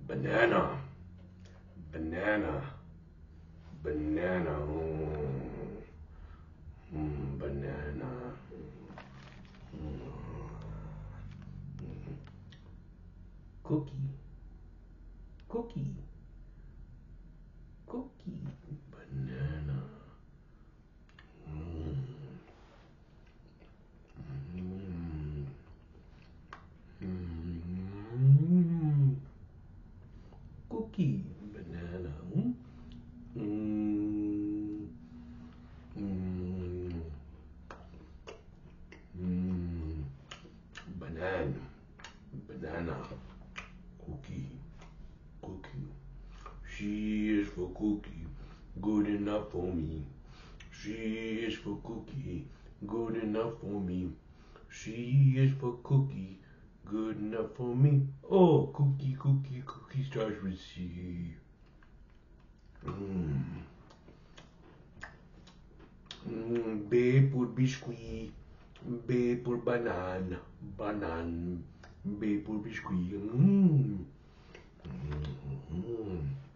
banana, banana, banana, banana, cookie, cookie, cookie, banana, cookie, banana, banana, banana, cookie, cookie. She is for cookie, good enough for me. She is for cookie, good enough for me. She is for cookie, good enough for me. Oh, cookie, cookie, cookie starts with C. B pour biscuit, B pour banane, banane, B pour biscuit.